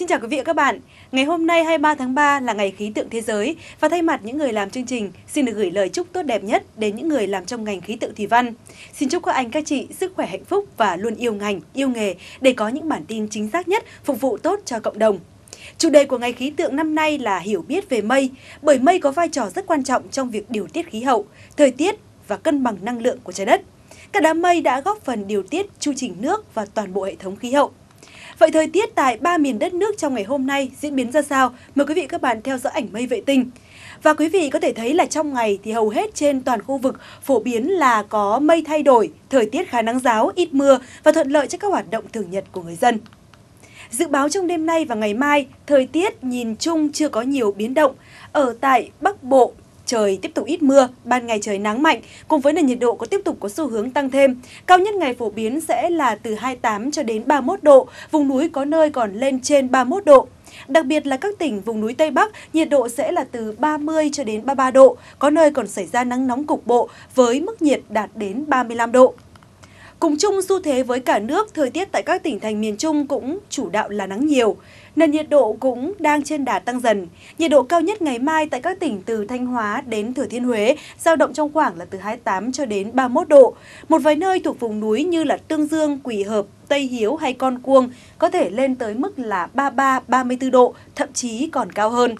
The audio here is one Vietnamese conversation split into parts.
Xin chào quý vị và các bạn. Ngày hôm nay 23 tháng 3 là ngày khí tượng thế giới và thay mặt những người làm chương trình, xin được gửi lời chúc tốt đẹp nhất đến những người làm trong ngành khí tượng thủy văn. Xin chúc các anh các chị sức khỏe hạnh phúc và luôn yêu ngành, yêu nghề để có những bản tin chính xác nhất phục vụ tốt cho cộng đồng. Chủ đề của ngày khí tượng năm nay là hiểu biết về mây, bởi mây có vai trò rất quan trọng trong việc điều tiết khí hậu, thời tiết và cân bằng năng lượng của trái đất. Các đám mây đã góp phần điều tiết chu trình nước và toàn bộ hệ thống khí hậu. Vậy thời tiết tại 3 miền đất nước trong ngày hôm nay diễn biến ra sao? Mời quý vị và các bạn theo dõi ảnh mây vệ tinh. Và quý vị có thể thấy là trong ngày thì hầu hết trên toàn khu vực phổ biến là có mây thay đổi, thời tiết khá nắng ráo, ít mưa và thuận lợi cho các hoạt động thường nhật của người dân. Dự báo trong đêm nay và ngày mai, thời tiết nhìn chung chưa có nhiều biến động. Ở tại Bắc Bộ, trời tiếp tục ít mưa, ban ngày trời nắng mạnh, cùng với nền nhiệt độ tiếp tục có xu hướng tăng thêm. Cao nhất ngày phổ biến sẽ là từ 28 cho đến 31 độ, vùng núi có nơi còn lên trên 31 độ. Đặc biệt là các tỉnh vùng núi Tây Bắc, nhiệt độ sẽ là từ 30 cho đến 33 độ, có nơi còn xảy ra nắng nóng cục bộ với mức nhiệt đạt đến 35 độ. Cùng chung xu thế với cả nước, thời tiết tại các tỉnh thành miền Trung cũng chủ đạo là nắng nhiều. Nền nhiệt độ cũng đang trên đà tăng dần. Nhiệt độ cao nhất ngày mai tại các tỉnh từ Thanh Hóa đến Thừa Thiên Huế dao động trong khoảng là từ 28 cho đến 31 độ. Một vài nơi thuộc vùng núi như là Tương Dương, Quỳ Hợp, Tây Hiếu hay Con Cuông có thể lên tới mức là 33, 34 độ, thậm chí còn cao hơn.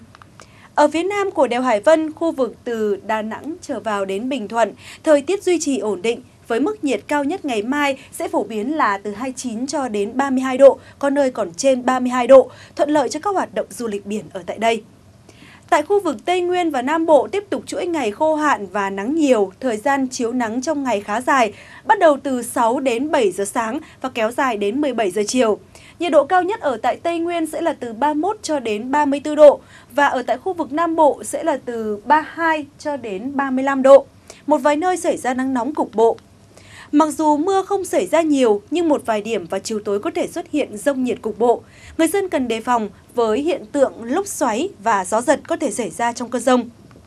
Ở phía nam của đèo Hải Vân, khu vực từ Đà Nẵng trở vào đến Bình Thuận, thời tiết duy trì ổn định. Với mức nhiệt cao nhất ngày mai sẽ phổ biến là từ 29 cho đến 32 độ, có nơi còn trên 32 độ, thuận lợi cho các hoạt động du lịch biển ở tại đây. Tại khu vực Tây Nguyên và Nam Bộ tiếp tục chuỗi ngày khô hạn và nắng nhiều, thời gian chiếu nắng trong ngày khá dài, bắt đầu từ 6 đến 7 giờ sáng và kéo dài đến 17 giờ chiều. Nhiệt độ cao nhất ở tại Tây Nguyên sẽ là từ 31 cho đến 34 độ và ở tại khu vực Nam Bộ sẽ là từ 32 cho đến 35 độ. Một vài nơi xảy ra nắng nóng cục bộ. Mặc dù mưa không xảy ra nhiều, nhưng một vài điểm vào chiều tối có thể xuất hiện dông nhiệt cục bộ. Người dân cần đề phòng với hiện tượng lốc xoáy và gió giật có thể xảy ra trong cơn dông.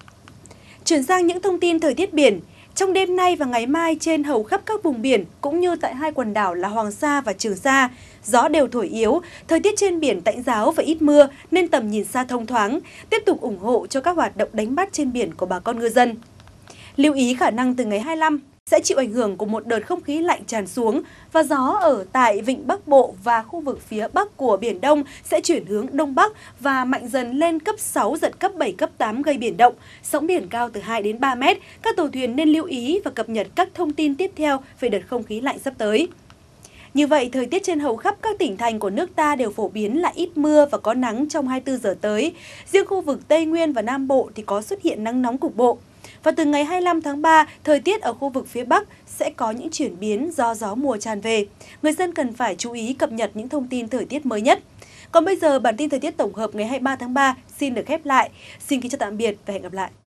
Chuyển sang những thông tin thời tiết biển. Trong đêm nay và ngày mai trên hầu khắp các vùng biển, cũng như tại hai quần đảo là Hoàng Sa và Trường Sa, gió đều thổi yếu, thời tiết trên biển tạnh ráo và ít mưa nên tầm nhìn xa thông thoáng, tiếp tục ủng hộ cho các hoạt động đánh bắt trên biển của bà con ngư dân. Lưu ý khả năng từ ngày 25 sẽ chịu ảnh hưởng của một đợt không khí lạnh tràn xuống và gió ở tại vịnh Bắc Bộ và khu vực phía Bắc của Biển Đông sẽ chuyển hướng Đông Bắc và mạnh dần lên cấp 6, giật cấp 7, cấp 8 gây biển động, sóng biển cao từ 2 đến 3 mét. Các tàu thuyền nên lưu ý và cập nhật các thông tin tiếp theo về đợt không khí lạnh sắp tới. Như vậy, thời tiết trên hầu khắp các tỉnh thành của nước ta đều phổ biến là ít mưa và có nắng trong 24 giờ tới. Riêng khu vực Tây Nguyên và Nam Bộ thì có xuất hiện nắng nóng cục bộ. Và từ ngày 25 tháng 3, thời tiết ở khu vực phía Bắc sẽ có những chuyển biến do gió mùa tràn về. Người dân cần phải chú ý cập nhật những thông tin thời tiết mới nhất. Còn bây giờ, bản tin thời tiết tổng hợp ngày 23 tháng 3 xin được khép lại. Xin kính chào tạm biệt và hẹn gặp lại.